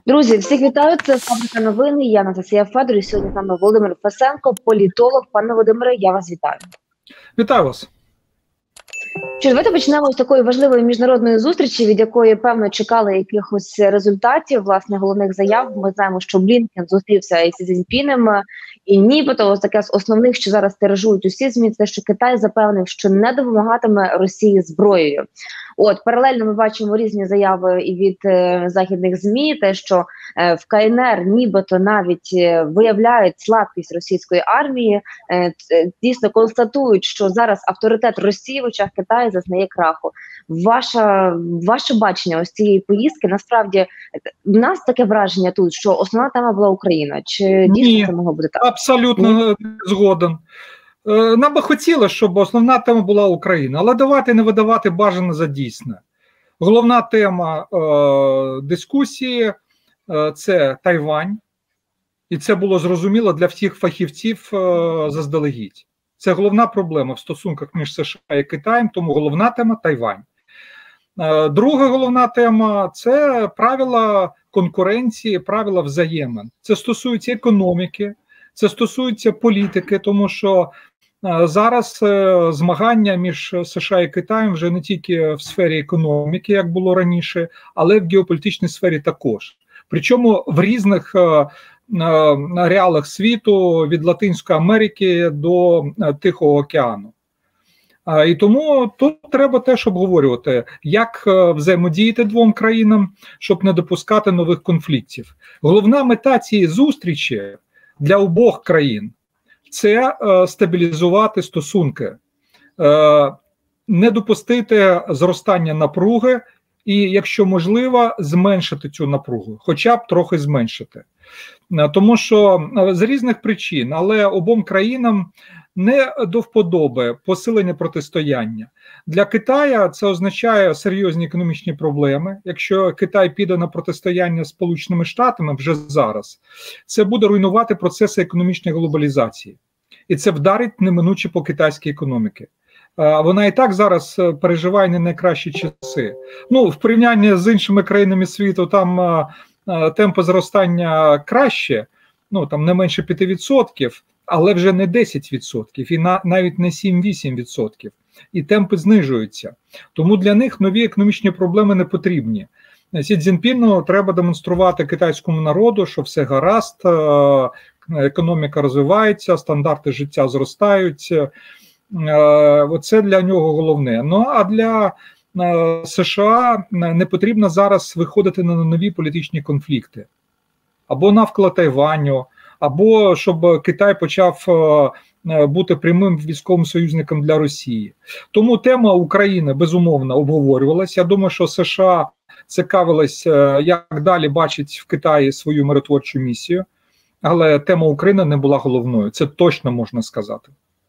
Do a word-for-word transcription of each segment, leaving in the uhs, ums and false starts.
Друзі, всіх вітаю. Це Фабрика новини. Я Анастасія Федор. І сьогодні з нами Володимир Фесенко, політолог. Пане Володимире, я вас вітаю. Вітаю вас. Що, давайте почнемо з такої важливої міжнародної зустрічі, від якої, певно, чекали якихось результатів, власне, головних заяв. Ми знаємо, що Блінкен зустрівся із Сі Цзіньпінем, і нібито ось таке з основних, що зараз тиражують усі ЗМІ, це що Китай запевнив, що не допомагатиме Росії зброєю. От, паралельно ми бачимо різні заяви і від е, західних ЗМІ, те, що е, в Ка Ен Ер нібито навіть е, виявляють слабкість російської армії, е, дійсно констатують, що зараз авторитет Росії в очах Китаю зазнає краху. Ваша, ваше бачення ось цієї поїздки, насправді, в нас таке враження тут, що основна тема була Україна. Чи дійсно Ні, це могло бути так? Абсолютно Ні? згоден. Нам би хотілося, щоб основна тема була Україна, але давайте не видавати бажане за дійсне. Головна тема е, дискусії е, – це Тайвань, і це було зрозуміло для всіх фахівців е, заздалегідь. Це головна проблема в стосунках між США і Китаєм, тому головна тема – Тайвань. Е, друга головна тема – це правила конкуренції, правила взаємин. Це стосується економіки, це стосується політики, тому що зараз змагання між США і Китаєм вже не тільки в сфері економіки, як було раніше, але в геополітичній сфері також. Причому в різних реалах світу, від Латинської Америки до Тихого океану. І тому тут треба теж обговорювати, як взаємодіяти двом країнам, щоб не допускати нових конфліктів. Головна мета цієї зустрічі для обох країн – це е, стабілізувати стосунки, е, не допустити зростання напруги і, якщо можливо, зменшити цю напругу, хоча б трохи зменшити. Е, тому що е, з різних причин, але обом країнам не до вподоби посилення протистояння. Для Китаю це означає серйозні економічні проблеми. Якщо Китай піде на протистояння з Сполученими Штатами вже зараз, це буде руйнувати процеси економічної глобалізації. І це вдарить неминуче по китайській економіці. Вона і так зараз переживає не найкращі часи. Ну, в порівнянні з іншими країнами світу там темпи зростання краще, ну там не менше п'ять відсотків, але вже не десять відсотків і на, навіть не сім-вісім відсотків. І темпи знижуються. Тому для них нові економічні проблеми не потрібні. Сі Цзіньпіну треба демонструвати китайському народу, що все гаразд, економіка розвивається, стандарти життя зростають. Оце для нього головне. Ну а для США не потрібно зараз виходити на нові політичні конфлікти. Або навколо Тайваню, або щоб Китай почав бути прямим військовим союзником для Росії. Тому тема України, безумовно, обговорювалася. Я думаю, що США цікавились, як далі бачить в Китаї свою миротворчу місію, але тема України не була головною, це точно можна сказати.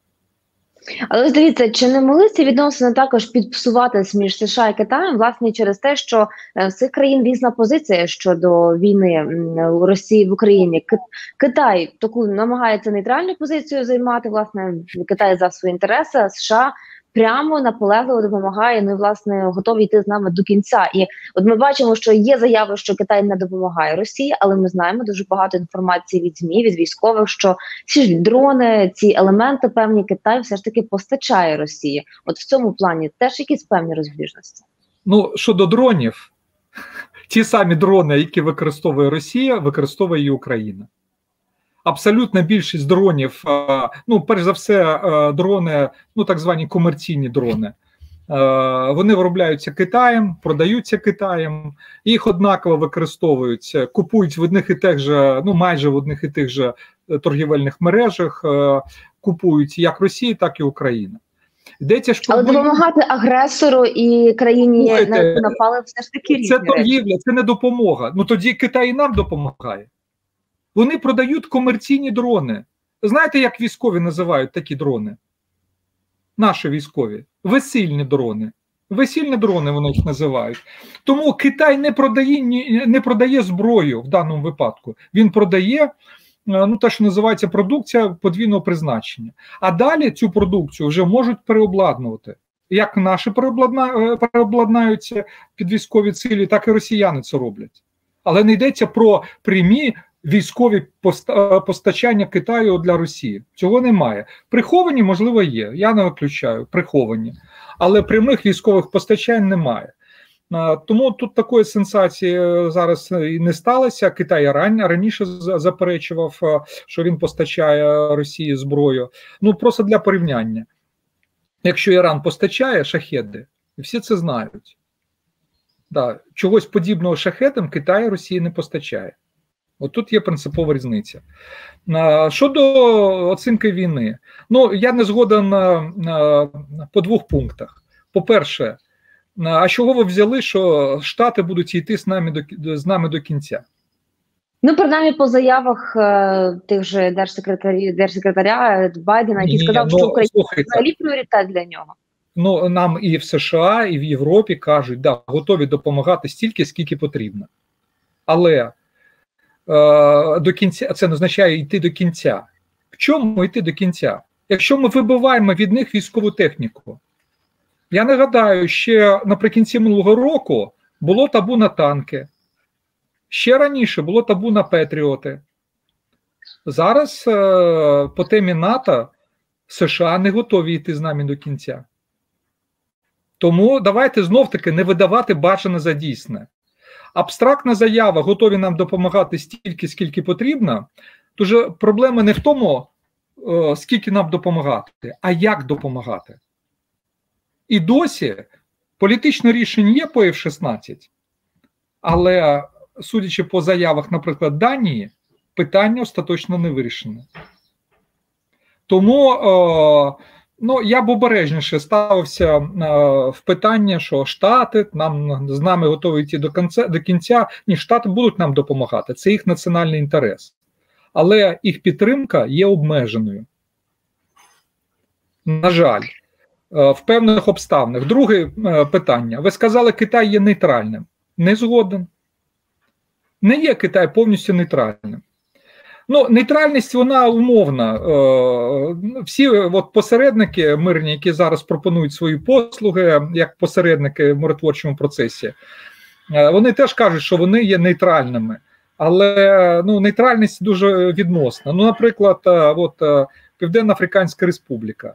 Але дивіться, чи не могли ці відносини також підпсуватись між США і Китаєм, власне, через те, що в цих країн різна позиція щодо війни Росії в Україні. Китай таку намагається нейтральну позицію займати, власне, Китай за свої інтереси, а США прямо наполегливо допомагає, ну і, власне, готові йти з нами до кінця. І от ми бачимо, що є заяви, що Китай не допомагає Росії, але ми знаємо дуже багато інформації від ЗМІ, від військових, що ці ж дрони, ці елементи певні Китай все ж таки постачає Росії. От в цьому плані теж якісь певні розбіжності? Ну, щодо дронів, ті самі дрони, які використовує Росія, використовує і Україна. Абсолютна більшість дронів, ну, перш за все, дрони, ну, так звані комерційні дрони, вони виробляються Китаєм, продаються Китаєм, їх однаково використовують, купують в одних і тих же, ну, майже в одних і тих же торгівельних мережах, купують як Росія, так і Україна. Йдеться ж про... Але допомагати агресору і країні, на яку напали, все ж таки різні Це торгівля, це не допомога. Ну, тоді Китай і нам допомагає. Вони продають комерційні дрони. Знаєте, як військові називають такі дрони? Наші військові. Весільні дрони. Весільні дрони вони їх називають. Тому Китай не продає, не продає зброю в даному випадку. Він продає, ну, те, що називається продукція подвійного призначення. А далі цю продукцію вже можуть переобладнувати. Як наші переобладна... переобладнаються під військові цілі, так і росіяни це роблять. Але не йдеться про прямі військові постачання Китаю для Росії. Цього немає. Приховані, можливо, є. Я не виключаю, приховані. Але прямих військових постачань немає. Тому тут такої сенсації зараз і не сталося. Китай раніше заперечував, що він постачає Росії зброю. Ну, просто для порівняння. Якщо Іран постачає шахеди, всі це знають. Да, чогось подібного шахедам Китай Росії не постачає. От тут є принципова різниця. Щодо оцінки війни, ну, я не згоден по двох пунктах. По-перше, а чого ви взяли, що Штати будуть йти з нами до, з нами до кінця? Ну, принаймні, по заявах е, тих же держсекретарів, держсекретаря Байдена, який Ні, сказав, ну, що Україна слухайте, взагалі пріоритет для нього. Ну, нам і в США, і в Європі кажуть, да, готові допомагати стільки, скільки потрібно. Але е, до кінця, це не означає йти до кінця. В чому йти до кінця? Якщо ми вибиваємо від них військову техніку. Я нагадаю, ще наприкінці минулого року було табу на танки. Ще раніше було табу на Петріоти. Зараз е, по темі НАТО США не готові йти з нами до кінця. Тому давайте знов-таки не видавати бажане за дійсне. Абстрактна заява, готові нам допомагати стільки, скільки потрібно, тож проблема не в тому, е, скільки нам допомагати, а як допомагати. І досі політичне рішення є по еф шістнадцять, але, судячи по заявах, наприклад, Данії, питання остаточно не вирішене. Тому е, ну, я б обережніше ставився е, в питання, що Штати нам, з нами готові йти до кінця, до кінця. Ні, Штати будуть нам допомагати, це їх національний інтерес. Але їх підтримка є обмеженою. На жаль. В певних обставинах. Друге питання. Ви сказали, Китай є нейтральним. Не згоден. Не є Китай повністю нейтральним. Ну, нейтральність, вона умовна. Всі от посередники мирні, які зараз пропонують свої послуги, як посередники в миротворчому процесі, вони теж кажуть, що вони є нейтральними. Але ну, нейтральність дуже відносна. Ну, наприклад, от, Південно-Африканська Республіка.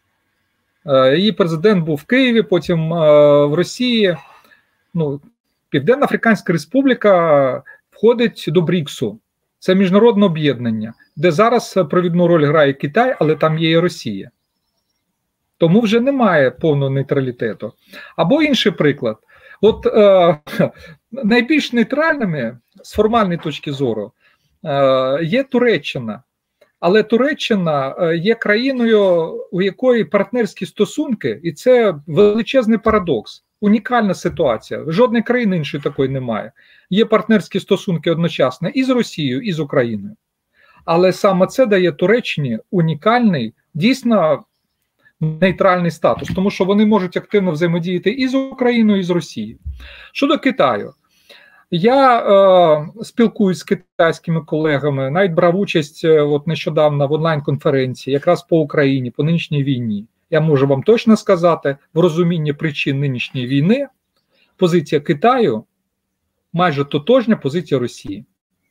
Її президент був в Києві, потім в Росії. Ну, Південно-Африканська Республіка входить до бріксу. Це міжнародне об'єднання, де зараз провідну роль грає Китай, але там є і Росія. Тому вже немає повного нейтралітету. Або інший приклад. От е, найбільш нейтральними з формальної точки зору е, є Туреччина. Але Туреччина є країною, у якої партнерські стосунки, і це величезний парадокс, унікальна ситуація. Жодної країни іншої такої немає. Є партнерські стосунки одночасно і з Росією, і з Україною. Але саме це дає Туреччині унікальний, дійсно нейтральний статус, тому що вони можуть активно взаємодіяти і з Україною, і з Росією. Щодо Китаю. Я е, спілкуюсь з китайськими колегами, навіть брав участь е, от нещодавно в онлайн-конференції, якраз по Україні, по нинішній війні. Я можу вам точно сказати, в розумінні причин нинішньої війни, позиція Китаю майже тотожня позиція Росії.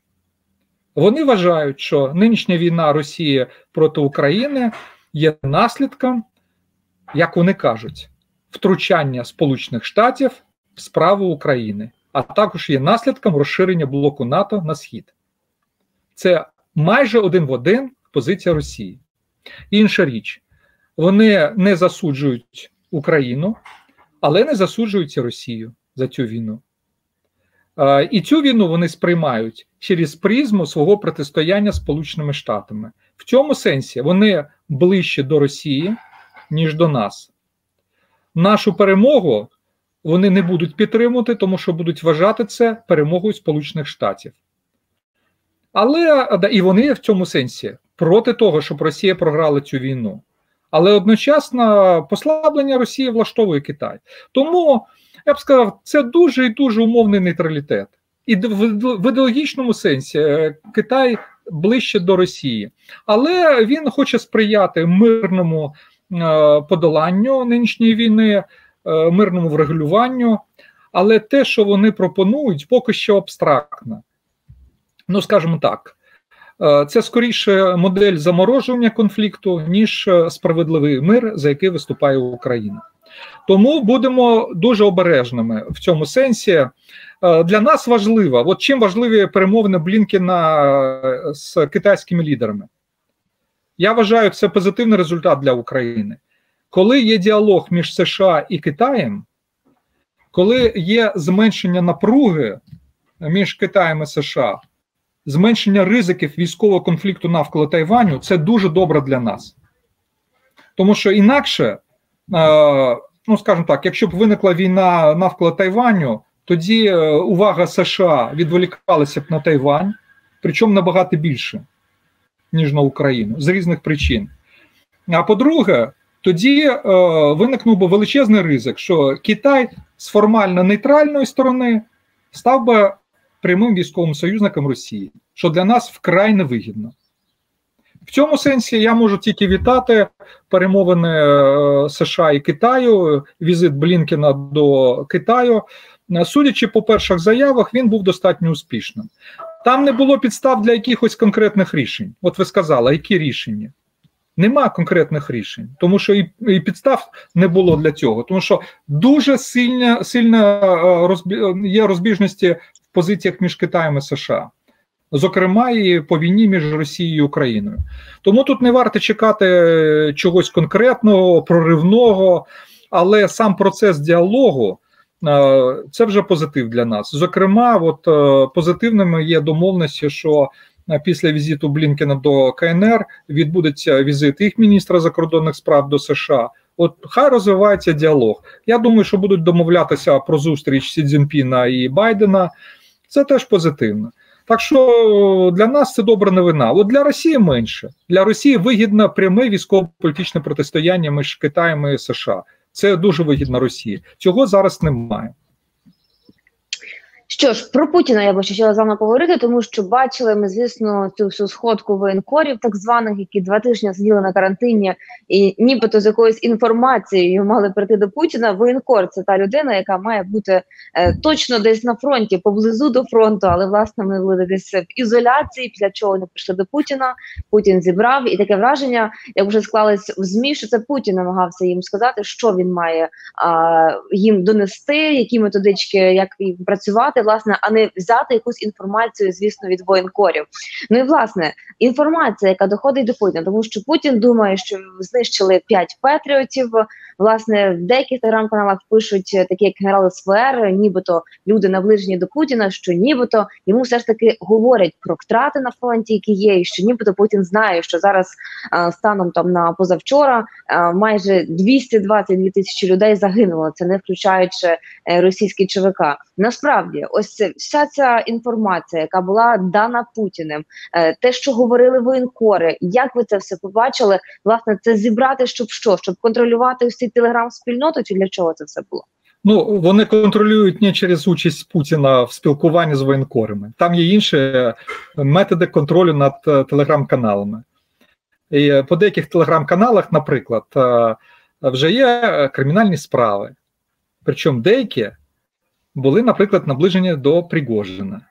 Вони вважають, що нинішня війна Росії проти України є наслідком, як вони кажуть, втручання Сполучених Штатів в справу України. А також є наслідком розширення блоку НАТО на схід. Це майже один в один позиція Росії. Інша річ, вони не засуджують Україну, але не засуджують і Росію за цю війну. І цю війну вони сприймають через призму свого протистояння з Сполученими Штатами. В цьому сенсі вони ближче до Росії, ніж до нас. Нашу перемогу вони не будуть підтримувати, тому що будуть вважати це перемогою Сполучених Штатів. Але, і вони в цьому сенсі проти того, щоб Росія програла цю війну. Але одночасно послаблення Росії влаштовує Китай. Тому, я б сказав, це дуже і дуже умовний нейтралітет. І в ідеологічному сенсі Китай ближче до Росії. Але він хоче сприяти мирному подоланню нинішньої війни, мирному врегулюванню. але те, що вони пропонують, поки що абстрактно. Ну, скажімо так, це скоріше модель заморожування конфлікту, ніж справедливий мир, за який виступає Україна. Тому будемо дуже обережними в цьому сенсі. Для нас важливо, от чим важливі перемовини Блінкена з китайськими лідерами. Я вважаю, це позитивний результат для України. Коли є діалог між США і Китаєм, коли є зменшення напруги між Китаєм і США, зменшення ризиків військового конфлікту навколо Тайваню, це дуже добре для нас. Тому що інакше, ну скажімо так, якщо б виникла війна навколо Тайваню, тоді увага США відволікалася б на Тайвань, причому набагато більше, ніж на Україну, з різних причин. А по-друге, тоді е, виникнув би величезний ризик, що Китай з формально нейтральної сторони став би прямим військовим союзником Росії, що для нас вкрай невигідно. В цьому сенсі я можу тільки вітати перемовини е, США і Китаю, візит Блінкена до Китаю. Судячи по перших заявах, він був достатньо успішним. Там не було підстав для якихось конкретних рішень. От ви сказали, які рішення? Нема конкретних рішень, тому що і, і підстав не було для цього. Тому що дуже сильно, сильно розбі... є розбіжності в позиціях між Китаєм і США. Зокрема, і по війні між Росією і Україною. Тому тут не варто чекати чогось конкретного, проривного, але сам процес діалогу – це вже позитив для нас. Зокрема, от позитивними є домовленості, що після візиту Блінкена до КНР відбудеться візит їх міністра закордонних справ до США. От хай розвивається діалог. Я думаю, що будуть домовлятися про зустріч Сі Цзіньпіна і Байдена. Це теж позитивно. Так що для нас це добра новина. От для Росії менше. Для Росії вигідно пряме військово-політичне протистояння між Китаєм і США. Це дуже вигідно Росії. Цього зараз немає. Що ж, про Путіна я би ще хотіла з вами поговорити, тому що бачили ми, звісно, цю всю сходку воєнкорів, так званих, які два тижні сиділи на карантині і нібито з якоюсь інформацією мали прийти до Путіна. Воєнкор – це та людина, яка має бути е, точно десь на фронті, поблизу до фронту, але, власне, вони були десь в ізоляції, після чого вони прийшли до Путіна, Путін зібрав, і таке враження, як вже склалось в ЗМІ, що це Путін намагався їм сказати, що він має а, їм донести, які методички, як їм працювати, власне, а не взяти якусь інформацію, звісно, від воєнкорів. Ну і, власне, інформація, яка доходить до Путіна, тому що Путін думає, що знищили п'ять патріотів. Власне, в деяких телеграм-каналах пишуть такі, як генерал ес ве ер, нібито люди наближені до Путіна, що нібито йому все ж таки говорять про втрати на фронті, які є, і що нібито Путін знає, що зараз станом там на позавчора майже двісті двадцять дві тисячі людей загинуло, це не включаючи російські ЧВК. Насправді, ось вся ця інформація, яка була дана Путіним, те, що говорили воєнкори, як ви це все побачили, власне, це зібрати, щоб що? Щоб контролювати всі телеграм-спільноту, чи для чого це все було? Ну, вони контролюють не через участь Путіна в спілкуванні з воєнкорами. Там є інші методи контролю над телеграм-каналами. І по деяких телеграм-каналах, наприклад, вже є кримінальні справи. Причому деякі були, наприклад, наближені до Пригожина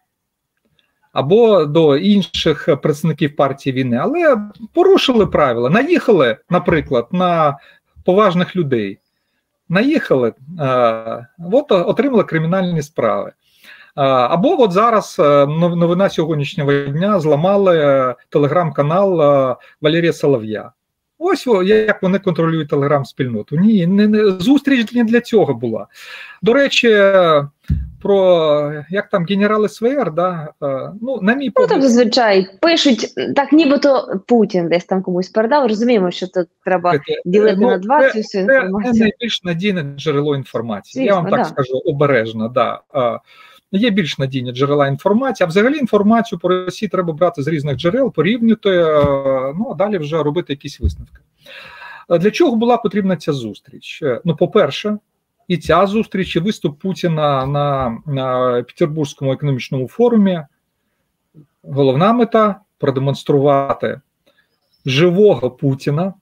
або до інших представників партії війни, але порушили правила, наїхали, наприклад, на поважних людей, наїхали, от отримали кримінальні справи. Або от зараз новина сьогоднішнього дня зламали телеграм-канал Валерія Солов'я. Ось як вони контролюють телеграм-спільноту. Ні, не, не, зустріч не для цього була. До речі, про, як там, генерал ес ве ер, да, ну, на мій погляд... Ну, там зазвичай пишуть, так нібито Путін десь там комусь передав, розуміємо, що тут треба це, ділити ну, на два це, цю всю це, інформацію. Це найбільш надійне джерело інформації, Звісно, я вам так да. скажу, обережно, да. Є більш надійні джерела інформації, а взагалі інформацію про Росію треба брати з різних джерел, порівнювати, ну а далі вже робити якісь висновки. Для чого була потрібна ця зустріч? Ну, по-перше, і ця зустріч, і виступ Путіна на, на Петербурзькому економічному форумі, головна мета – продемонструвати живого Путіна,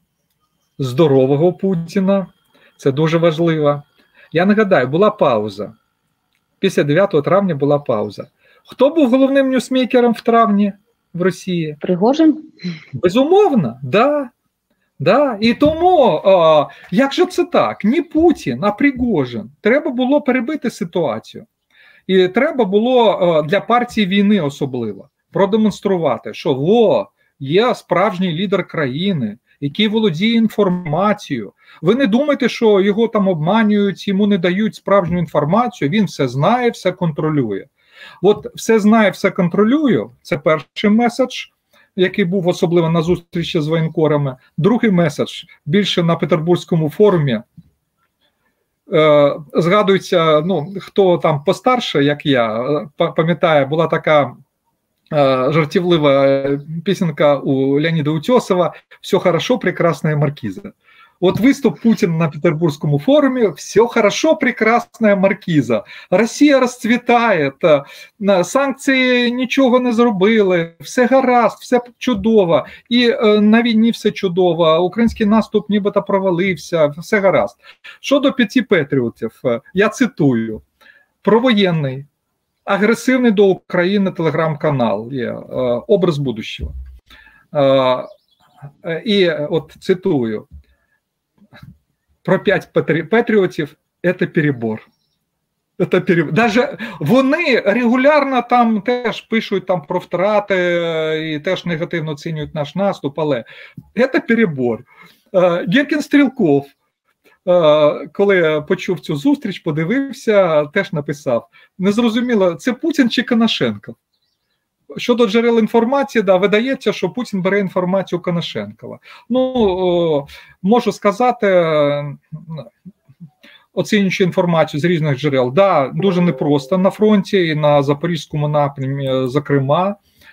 здорового Путіна, це дуже важливо. Я нагадаю, була пауза. Після дев'ятого травня була пауза. Хто був головним ньюсмейкером в травні в Росії? Пригожин? Безумовно, да. Да. І тому, а, як же це так? Не Путін, а Пригожин. Треба було перебити ситуацію. І треба було а, для партії війни особливо продемонструвати, що во, є справжній лідер країни, який володіє інформацією. Ви не думайте, що його там обманюють, йому не дають справжню інформацію, він все знає, все контролює. От все знає, все контролює, це перший меседж, який був особливо на зустрічі з воєнкорами. Другий меседж, більше на Петербурзькому форумі, е, згадується, ну, хто там постарше, як я, пам'ятає, була така жартівлива пісенька у Леоніда Утьосова «Все хорошо, прекрасная маркиза». Вот выступ Путина на Петербургском форуме, все хорошо, прекрасная маркиза. Росія розцвітає, санкції нічого не зробили, все гаразд, все чудово. І на війні все чудово, український наступ нібито провалився, все гаразд. Щодо п'яти патріотів, я цитую, провоєнний, агресивний до України телеграм-канал є «Образ будущего». І от цитую, про п'ять патріотів – це перебор. Це перебор. Даже вони регулярно там теж пишуть там про втрати і теж негативно оцінюють наш наступ, але це перебор. Гіркін Стрілков, коли почув цю зустріч, подивився, теж написав, незрозуміло, це Путін чи Конашенко? Щодо джерел інформації, да, видається, що Путін бере інформацію Конашенкова. Ну, можу сказати, оцінюючи інформацію з різних джерел, да, дуже непросто на фронті і на Запорізькому напрямі, зокрема,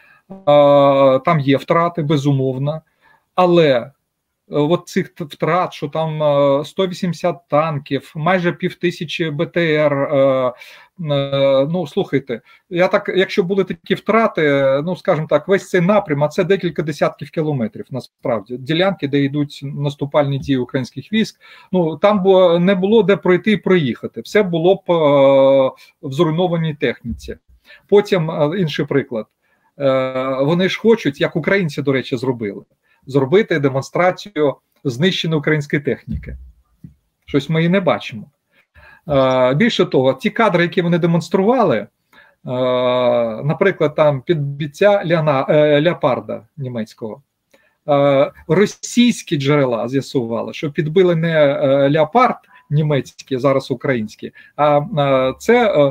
там є втрати, безумовно, але от цих втрат, що там сто вісімдесят танків, майже півтисячі БТР, ну, слухайте, я так, якщо були такі втрати, ну, скажімо так, весь цей напрям, а це декілька десятків кілометрів, насправді, ділянки, де йдуть наступальні дії українських військ, ну, там було, не було де пройти і проїхати, все було б в зруйнованій техніці. Потім, інший приклад, вони ж хочуть, як українці, до речі, зробили, зробити демонстрацію знищеної української техніки. Щось ми і не бачимо. Більше того, ті кадри, які вони демонстрували, наприклад, там підбиття Леопарда німецького, російські джерела з'ясували, що підбили не Леопард німецький, зараз український, а це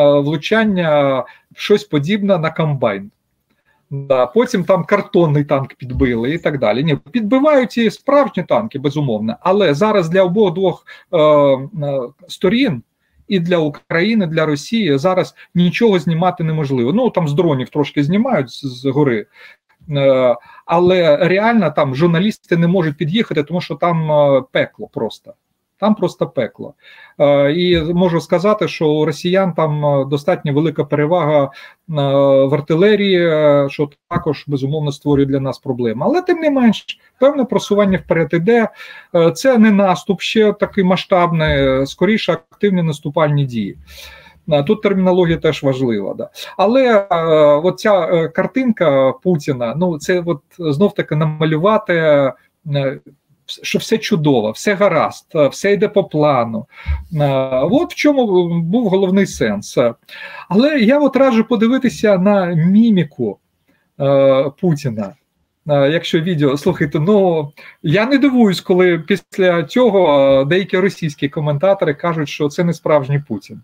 влучання щось подібне на комбайн. Да, потім там картонний танк підбили і так далі. Ні, підбивають і справжні танки, безумовно. Але зараз для обох двох е, е, сторін, і для України, для Росії, зараз нічого знімати неможливо. Ну, там з дронів трошки знімають з, з гори, е, але реально там журналісти не можуть під'їхати, тому що там е, пекло просто. Там просто пекло. Е, і можу сказати, що у росіян там достатньо велика перевага е, в артилерії, е, що також, безумовно, створює для нас проблеми. Але, тим не менш, певне просування вперед іде. Е, це не наступ ще такий масштабний, скоріше активні наступальні дії. Е, тут термінологія теж важлива. Да. Але е, от ця е, картинка Путіна, ну, це от знов-таки намалювати е, що все чудово, все гаразд, все йде по плану. От в чому був головний сенс. Але я от раджу подивитися на міміку Путіна. Якщо відео, слухайте, ну, я не дивуюсь, коли після цього деякі російські коментатори кажуть, що це не справжній Путін.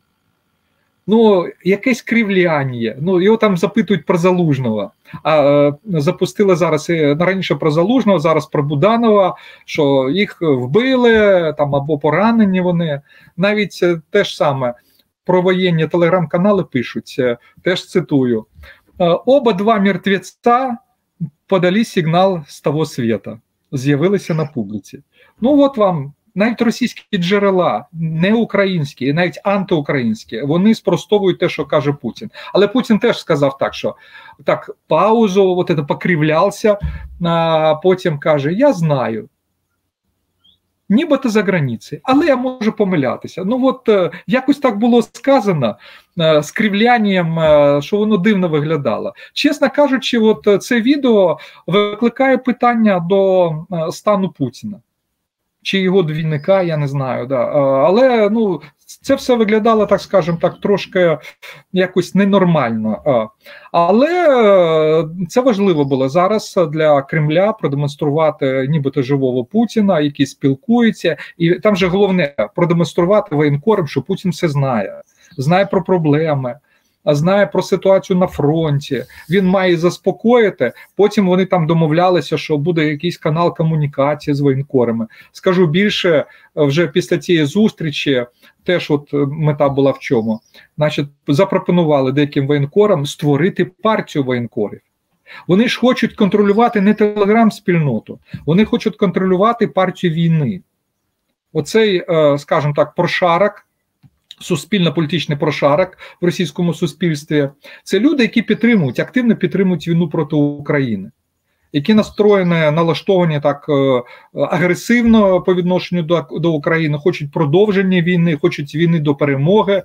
Ну, якесь кривляння, ну, його там запитують про Залужного, а е, запустили зараз і раніше про Залужного, зараз про Буданова, що їх вбили, там, або поранені вони, навіть е, те ж саме, про воєнні телеграм-канали пишуть, е, теж цитую, е, оба два мертвеця подали сигнал з того світа, з'явилися на публіці. Ну, от вам, навіть російські джерела, не українські, навіть антиукраїнські, вони спростовують те, що каже Путін. Але Путін теж сказав так, що так, паузу, от це покривлявся, а потім каже, я знаю. нібито за границею, але я можу помилятися. Ну от е, якось так було сказано е, з кривлянням, е, що воно дивно виглядало. Чесно кажучи, от е, це відео викликає питання до е, стану Путіна. Чи його двійника, я не знаю. Да. Е, але ну, це все виглядало, так скажемо так, трошки якось ненормально. Е, але е, це важливо було зараз для Кремля продемонструвати нібито живого Путіна, який спілкується. І там же головне продемонструвати воєнкорам, що Путін все знає. Знає про проблеми, знає про ситуацію на фронті, він має заспокоїти, потім вони там домовлялися, що буде якийсь канал комунікації з воєнкорами. Скажу більше, вже після цієї зустрічі, теж от мета була в чому, значить, запропонували деяким воєнкорам створити партію воєнкорів. Вони ж хочуть контролювати не телеграм-спільноту, вони хочуть контролювати партію війни. Оцей, скажімо так, прошарок, суспільно-політичний прошарок в російському суспільстві, це люди, які підтримують, активно підтримують війну проти України, які настроєні, налаштовані так агресивно по відношенню до, до України, хочуть продовження війни, хочуть війни до перемоги.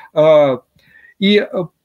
І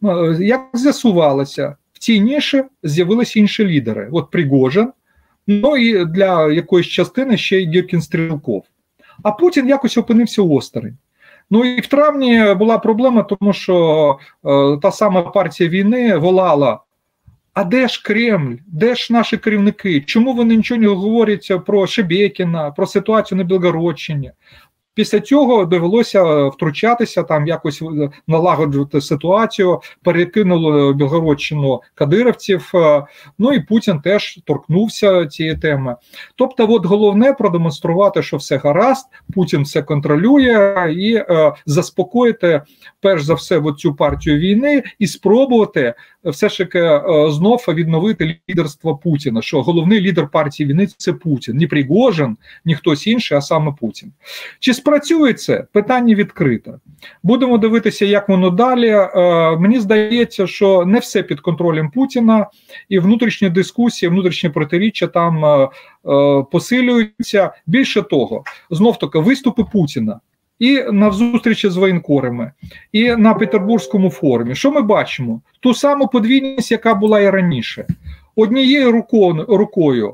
як з'ясувалося, в цій ніші з'явилися інші лідери. От Пригожин, ну і для якоїсь частини ще й Гіркін Стрілков. А Путін якось опинився осторонь. Ну і в травні була проблема, тому що е, та сама партія війни волала: а де ж Кремль, де ж наші керівники, чому вони нічого не говорять про Шебекіна, про ситуацію на Білгородщині? Після цього довелося втручатися, там якось налагоджувати ситуацію, перекинули Білгородщину кадирівців, ну і Путін теж торкнувся цієї теми. Тобто от головне продемонструвати, що все гаразд, Путін все контролює і е, заспокоїти перш за все от цю партію війни і спробувати все ж таки е, знов відновити лідерство Путіна, що головний лідер партії війни – це Путін, не Пригожин, ні хтось інший, а саме Путін. Чи спрацює це? Питання відкрите. Будемо дивитися, як воно далі. Е, мені здається, що не все під контролем Путіна, і внутрішні дискусії, внутрішні протиріччя там е, е, посилюються. Більше того, знов-таки виступи Путіна і на зустрічі з воєнкорами, і на Петербурзькому форумі. Що ми бачимо? Ту саму подвійність, яка була і раніше. Однією рукою, рукою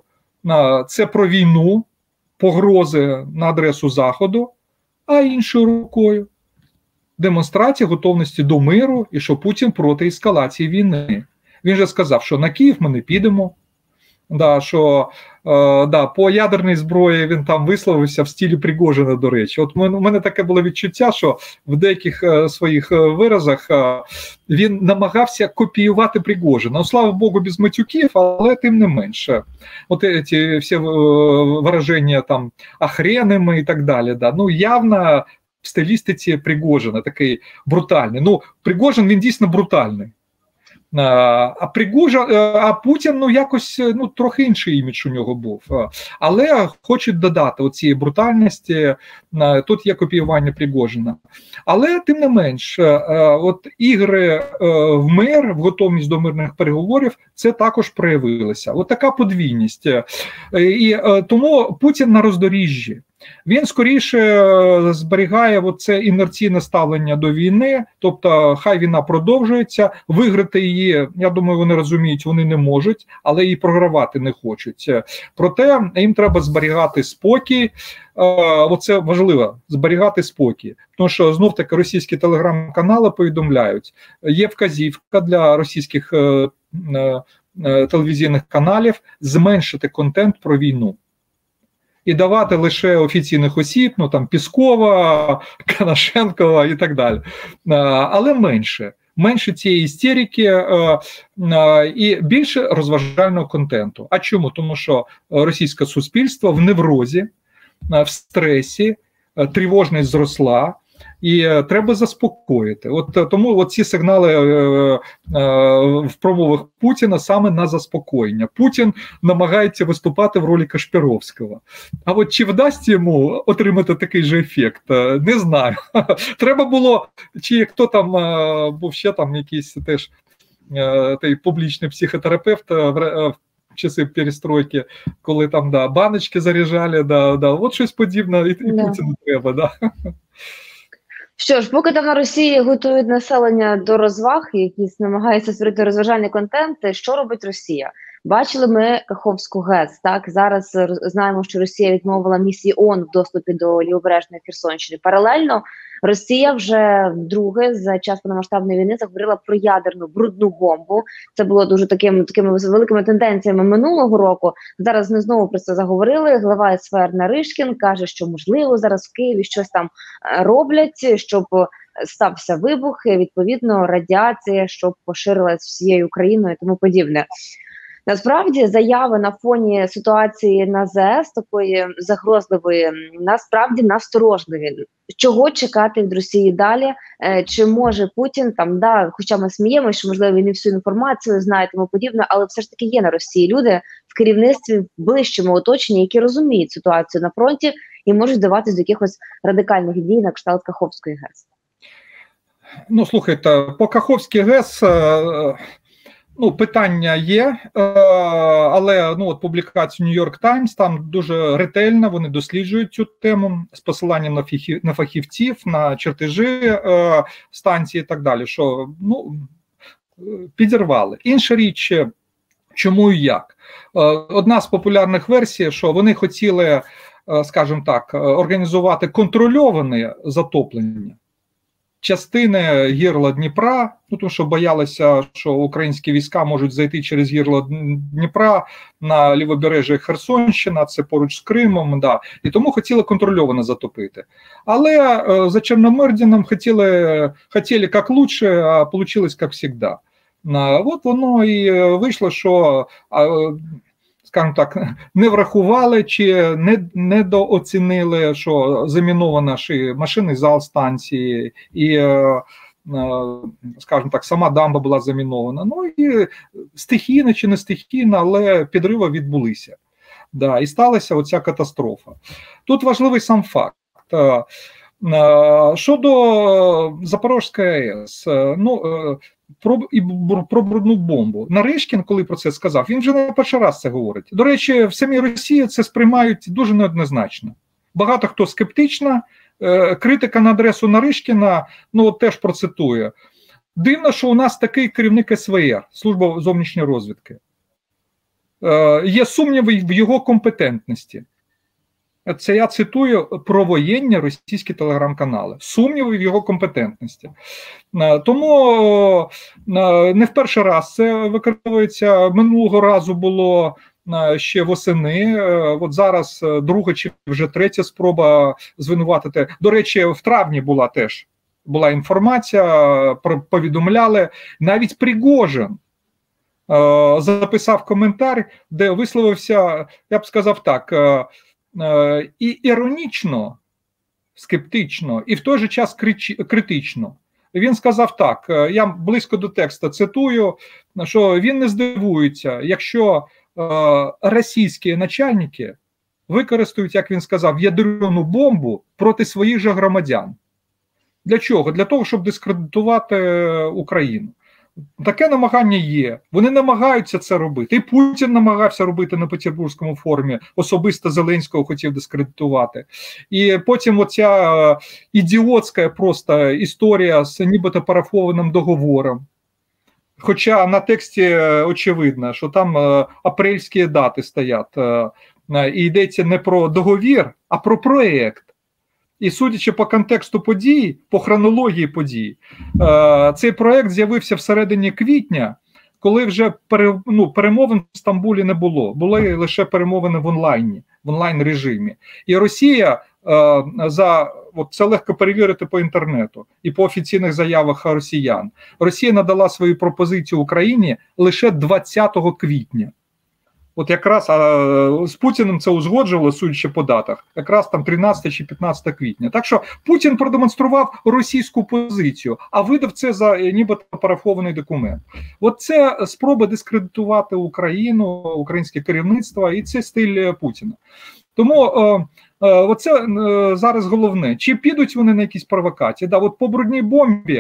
це про війну, погрози на адресу Заходу, а іншою рукою демонстрація готовності до миру і що Путін проти ескалації війни. Він же сказав, що на Київ ми не підемо, да, що е, да, по ядерній зброї він там висловився в стилі Пригожина, до речі. От у мене таке було відчуття, що в деяких е, своїх виразах е, він намагався копіювати Пригожина. Ну, слава Богу, без матюків, але тим не менше. От ці всі е, вираження там охренами і так далі. Да. Ну, явно в стилістиці Пригожина, такий брутальний. Ну, Пригожин, він дійсно брутальний. А Пригожин, а Путін, ну, якось, ну, трохи інший імідж у нього був. Але хочуть додати оцієї брутальності, тут є копіювання Пригожина. Але, тим не менш, от ігри в мир, в готовність до мирних переговорів, це також проявилося. От така подвійність. І тому Путін на роздоріжжі. Він скоріше зберігає оце інерційне ставлення до війни, тобто хай війна продовжується, виграти її, я думаю, вони розуміють, вони не можуть, але її програвати не хочуть. Проте їм треба зберігати спокій, оце важливо, зберігати спокій, тому що знов-таки російські телеграм-канали повідомляють, є вказівка для російських телевізійних каналів зменшити контент про війну. І давати лише офіційних осіб, ну там Піскова, Конашенкова і так далі. Але менше. Менше цієї істерики і більше розважального контенту. А чому? Тому що російське суспільство в неврозі, в стресі, тривожність зросла, і треба заспокоїти. От тому от ці сигнали е, е, в промовах Путіна саме на заспокоєння. Путін намагається виступати в ролі Кашпіровського. А от чи вдасться йому отримати такий же ефект? Не знаю. Треба було, чи хто там був ще там якийсь теж той публічний психотерапевт, часи перестройки, коли там да, баночки заряджали, да, да, от щось подібне і, і Да. Путіну треба. Да. Що ж, поки там на Росії готують населення до розваг, якісь намагаються створити розважальний контент, що робить Росія? Бачили ми Каховську ГЕС, так? Зараз роз- знаємо, що Росія відмовила місії ООН в доступі до лівобережної Херсонщини. Паралельно Росія вже вдруге за час повномасштабної війни заговорила про ядерну брудну бомбу. Це було дуже таким такими великими тенденціями минулого року. Зараз вони знову про це заговорили. Глава СВР Наришкін каже, що можливо зараз в Києві щось там е, роблять, щоб е, стався вибух, і, відповідно радіація, щоб поширилась всією Україною і тому подібне. Насправді заяви на фоні ситуації на ЗАЕС такої загрозливої насправді насторожливі. Чого чекати від Росії далі? Е, Чи може Путін там, да, хоча ми сміємося, що можливо він не всю інформацію знає, тому подібне, але все ж таки є на Росії люди в керівництві, в ближчому оточенні, які розуміють ситуацію на фронті і можуть вдаватись до якихось радикальних дій на кшталт Каховської ГЕС. Ну, слухайте, по Каховській ГЕС е, ну, питання є, е, але ну, от публікацію New York Times там дуже ретельно вони досліджують цю тему з посиланням на, фіхі, на фахівців, на чертежі е, станції і так далі, що ну, підірвали. Інша річ, чому і як. Е, одна з популярних версій, що вони хотіли, е, скажімо так, організувати контрольоване затоплення частини гірла Дніпра, ну, тому що боялися, що українські війська можуть зайти через гірло Дніпра на лівобережжя Херсонщина, це поруч з Кримом, да, і тому хотіли контрольовано затопити. Але е, за Чорномирдином хотіли, хотіли як лучше, а вийшло як завжди. А, от воно і вийшло, що, а, скажімо так, не врахували чи не недооцінили, що замінована ж машинний зал станції, і, скажімо так, сама дамба була замінована. Ну і стихійно чи не стихійно, але підриви відбулися. Да, і сталася оця катастрофа. Тут важливий сам факт. Щодо Запорізької АЕС, ну, про, і, про брудну бомбу. Наришкін, коли про це сказав, він вже не перший раз це говорить. До речі, в самій Росії це сприймають дуже неоднозначно. Багато хто скептично, критика на адресу Наришкіна, ну, от теж процитує. Дивно, що у нас такий керівник СВР, Служба зовнішньої розвідки. Є сумніви в його компетентності. Це я цитую про воєнні російські телеграм-канали. Сумніви в його компетентності. Тому не в перший раз це використовується. Минулого разу було ще восени. От зараз друга чи вже третя спроба звинуватити. До речі, в травні була теж була інформація, повідомляли. Навіть Пригожин записав коментар, де висловився, я б сказав так, і іронічно, скептично, і в той же час критично. Він сказав так, я близько до тексту цитую, що він не здивується, якщо е, російські начальники використають, як він сказав, ядерну бомбу проти своїх же громадян. Для чого? Для того, щоб дискредитувати Україну. Таке намагання є. Вони намагаються це робити. І Путін намагався робити на Петербурзькому форумі. Особисто Зеленського хотів дискредитувати. І потім оця ідіотська просто історія з нібито парафованим договором. Хоча на тексті очевидно, що там апрельські дати стоять. І йдеться не про договір, а про проєкт. І судячи по контексту подій, по хронології подій, цей проєкт з'явився всередині квітня, коли вже пере, ну, перемовин в Стамбулі не було. Були лише перемовини в онлайні, в онлайн-режимі. І Росія, за, от це легко перевірити по інтернету і по офіційних заявах росіян, Росія надала свою пропозицію Україні лише двадцятого квітня. От якраз а, з Путіним це узгоджувало, судячи по датах, якраз там тринадцятого чи п'ятнадцятого квітня. Так що Путін продемонстрував російську позицію, а видав це за нібито парафований документ. От це спроба дискредитувати Україну, українське керівництво, і це стиль Путіна. Тому е, е, оце е, зараз головне. Чи підуть вони на якісь провокації? Да, от по брудній бомбі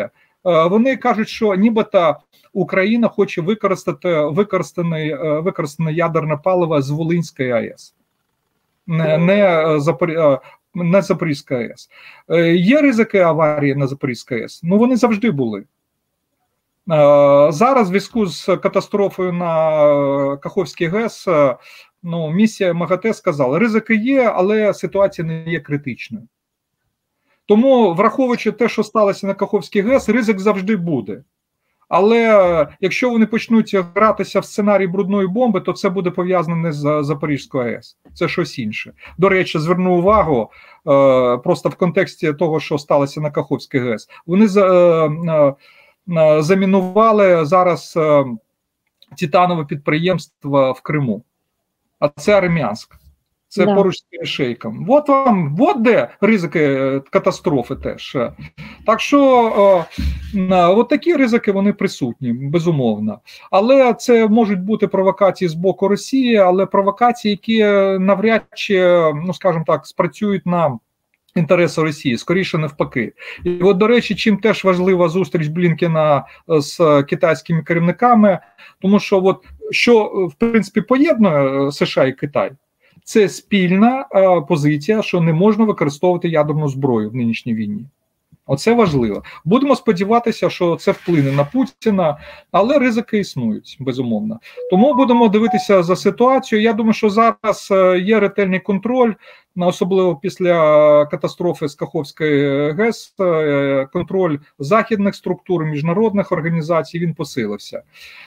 вони кажуть, що нібито Україна хоче використати використане, використане ядерне паливо з Волинської АЕС, не, не, Запор... не Запорізька АЕС. Є ризики аварії на Запорізькій АЕС? Ну, вони завжди були. Зараз в зв'язку з катастрофою на Каховській ГЕС, ну, місія МАГАТЕ сказала, ризики є, але ситуація не є критичною. Тому, враховуючи те, що сталося на Каховській ГЕС, ризик завжди буде. Але якщо вони почнуть гратися в сценарій брудної бомби, то це буде пов'язане не з Запорізькою АЕС. Це щось інше. До речі, зверну увагу, просто в контексті того, що сталося на Каховській ГЕС. Вони замінували зараз титанове підприємство в Криму. А це Армянськ. Це да. Поруч з перешейком. От вам, от де ризики катастрофи теж. Так що о, от такі ризики, вони присутні, безумовно. Але це можуть бути провокації з боку Росії, але провокації, які навряд чи, ну скажімо так, спрацюють на інтереси Росії, скоріше навпаки. І от, до речі, чим теж важлива зустріч Блінкена з китайськими керівниками, тому що от, що, в принципі, поєднує США і Китай, це спільна а, позиція, що не можна використовувати ядерну зброю в нинішній війні. Оце важливо. Будемо сподіватися, що це вплине на Путіна, але ризики існують, безумовно. Тому будемо дивитися за ситуацією. Я думаю, що зараз є ретельний контроль, особливо після катастрофи з Каховської ГЕС, контроль західних структур, міжнародних організацій, він посилився.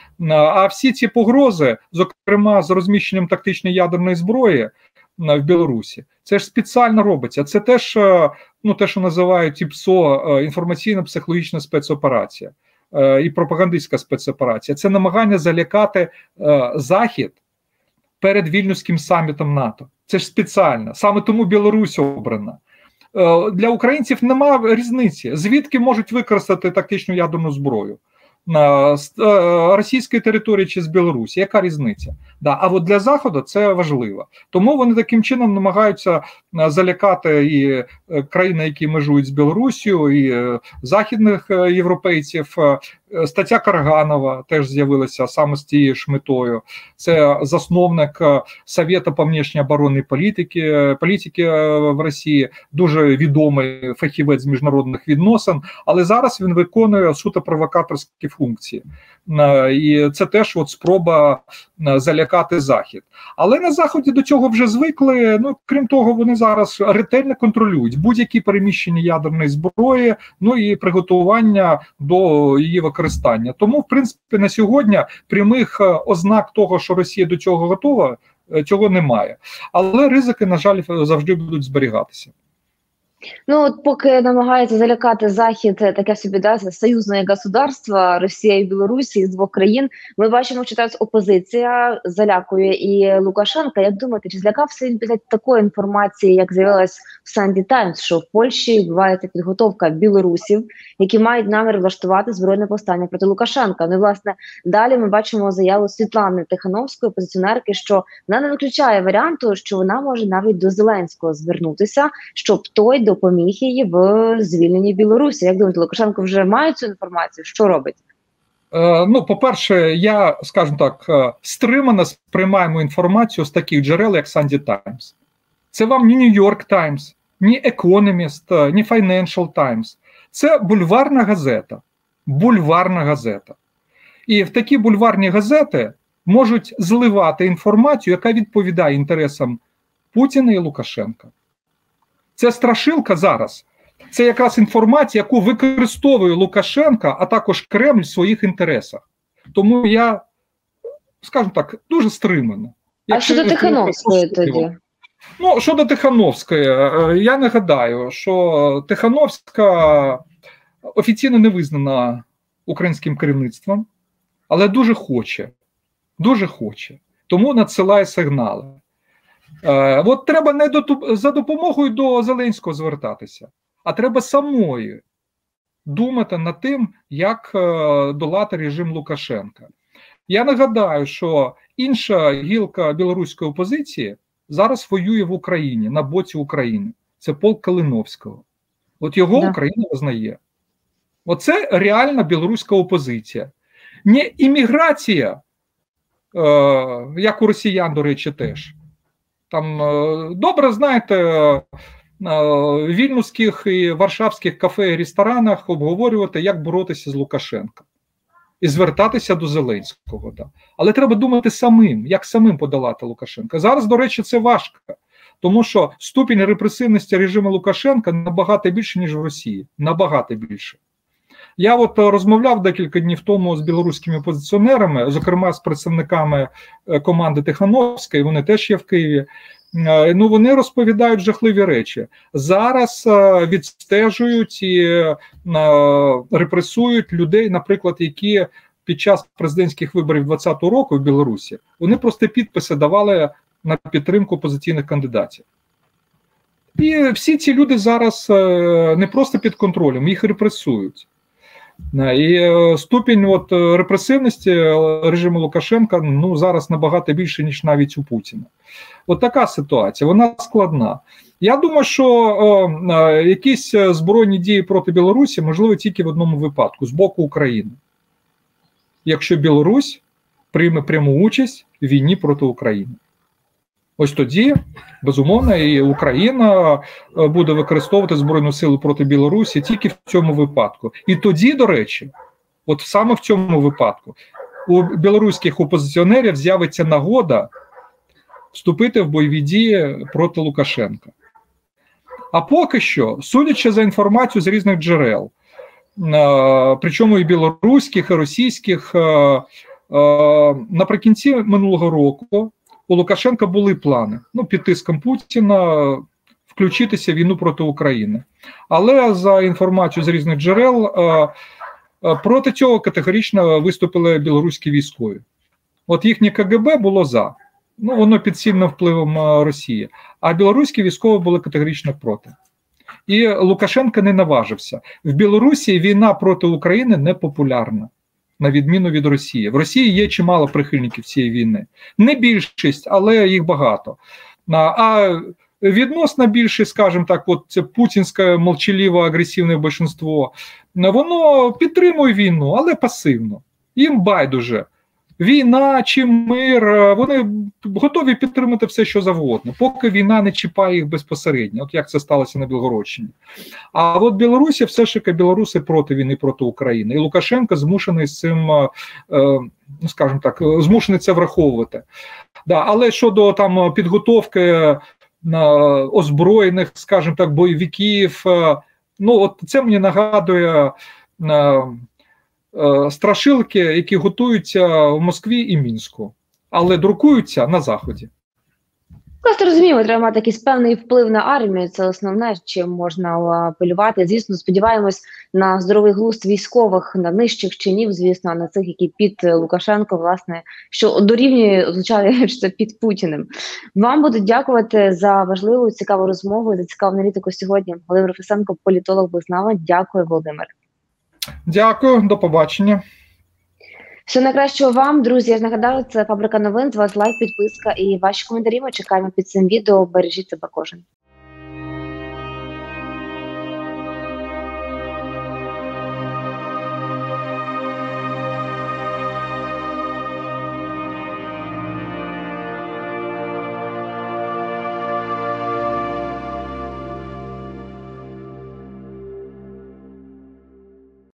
А всі ці погрози, зокрема з розміщенням тактичної ядерної зброї в Білорусі, це ж спеціально робиться. Це теж, ну, те, що називають ІПСО, інформаційно-психологічна спецоперація і пропагандистська спецоперація. Це намагання залякати Захід перед Вільнюським самітом НАТО. Це ж спеціально. Саме тому Білорусь обрана. Для українців немає різниці. Звідки можуть використати тактичну ядерну зброю? З російської території чи з Білорусі, яка різниця? Да, а от для Заходу це важливо. Тому вони таким чином намагаються залякати і країни, які межують з Білорусією, і західних європейців. Стаття Карганова теж з'явилася саме з тією ж метою. Це засновник Совєту по внешній оборонній політики, політики в Росії, дуже відомий фахівець з міжнародних відносин, але зараз він виконує суто провокаторські функції. І це теж от спроба залякати Захід. Але на Заході до цього вже звикли, ну, крім того, вони зараз ретельно контролюють будь-які переміщення ядерної зброї, ну і приготування до її використання. Тому, в принципі, на сьогодні прямих ознак того, що Росія до цього готова, цього немає. Але ризики, на жаль, завжди будуть зберігатися. Ну, от поки намагається залякати Захід, таке собі, да, союзне государство, Росія і Білорусі, з двох країн, ми бачимо, що зараз опозиція залякує і Лукашенка. Як думаєте, чи злякався він після такої інформації, як з'явилась в Sunday Times, що в Польщі відбувається підготовка білорусів, які мають намір влаштувати збройне повстання проти Лукашенка? Ну, і, власне, далі ми бачимо заяву Світлани Тихановської, опозиціонерки, що вона не виключає варіанту, що вона може навіть до Зеленського звернутися, щоб той допоміг її в звільненні Білорусі. Як думаєте, Лукашенко вже має цю інформацію? Що робить? Е, ну, по-перше, я, скажімо так, стримано сприймаємо інформацію з таких джерел, як Sunday Times. Це вам ні New York Times, ні Economist, ні Financial Times. Це бульварна газета. Бульварна газета. І в такі бульварні газети можуть зливати інформацію, яка відповідає інтересам Путіна і Лукашенка. Це страшилка зараз. Це якраз інформація, яку використовує Лукашенка, а також Кремль в своїх інтересах. Тому я, скажімо так, дуже стримано. А щодо Тихановської тоді? Ну, щодо Тихановської, я нагадаю, що Тихановська офіційно не визнана українським керівництвом, але дуже хоче, дуже хоче. Тому надсилає сигнали. Е, от треба не до, за допомогою до Зеленського звертатися, а треба самої думати над тим, як е, долати режим Лукашенка. Я нагадаю, що інша гілка білоруської опозиції зараз воює в Україні, на боці України. Це полк Калиновського. От його да. Україна визнає. Оце реальна білоруська опозиція. Не імміграція, е, як у росіян, до речі, теж. Там, е, добре, знаєте, е, в вільнюських і варшавських кафе і ресторанах обговорювати, як боротися з Лукашенком. І звертатися до Зеленського. Да. Але треба думати самим, як самим подолати Лукашенка. Зараз, до речі, це важко. Тому що ступінь репресивності режиму Лукашенка набагато більше, ніж в Росії. Набагато більше. Я от розмовляв декілька днів тому з білоруськими опозиціонерами, зокрема з представниками команди Тихановської, вони теж є в Києві. Ну, вони розповідають жахливі речі. Зараз відстежують і репресують людей, наприклад, які під час президентських виборів двадцятого року в Білорусі, вони просто підписи давали на підтримку опозиційних кандидатів. І всі ці люди зараз не просто під контролем, їх репресують. І ступінь от репресивності режиму Лукашенка, ну, зараз набагато більше, ніж навіть у Путіна. От така ситуація, вона складна. Я думаю, що е, якісь збройні дії проти Білорусі можливо тільки в одному випадку, з боку України. Якщо Білорусь прийме пряму участь в війні проти України. Ось тоді, безумовно, і Україна буде використовувати Збройну силу проти Білорусі тільки в цьому випадку. І тоді, до речі, от саме в цьому випадку, у білоруських опозиціонерів з'явиться нагода вступити в бойові дії проти Лукашенка. А поки що, судячи за інформацією з різних джерел, причому і білоруських, і російських, наприкінці минулого року у Лукашенка були плани, ну, під тиском Путіна, включитися в війну проти України. Але за інформацією з різних джерел, проти цього категорично виступили білоруські військові. От їхнє ка ге бе було за. Ну, воно під сильним впливом Росії. А білоруські військові були категорично проти. І Лукашенко не наважився. В Білорусі війна проти України не популярна, на відміну від Росії. В Росії є чимало прихильників цієї війни. Не більшість, але їх багато. А відносно більшість, скажімо так, от це путінське молчаливе агресивне більшинство, воно підтримує війну, але пасивно. Їм байдуже. Війна чи мир, вони готові підтримати все, що завгодно, поки війна не чіпає їх безпосередньо, от як це сталося на Білгородщині. А от Білорусі все ж таки білоруси проти війни, проти України. І Лукашенко змушений з цим, ну, скажімо так, змушений це враховувати. Да, але щодо там підготовки озброєних, скажімо так, бойовиків, ну от це мені нагадує страшилки, які готуються в Москві і Мінську, але друкуються на Заході. Просто розуміємо, треба мати якийсь певний вплив на армію, це основне, чим можна апелювати. Звісно, сподіваємось на здоровий глузд військових, на нижчих чинів, звісно, на цих, які під Лукашенко, власне, що дорівнює, означає, що це під Путіним. Вам буду дякувати за важливу, цікаву розмову, за цікаву аналітику сьогодні. Володимир Фесенко, політолог, був з нами. Дякую, Володимир. Дякую, до побачення. Все найкращого вам, друзі. Я ж нагадаю, це Фабрика новин. З вас лайк, підписка і ваші коментарі. Ми чекаємо під цим відео. Бережіть себе кожен.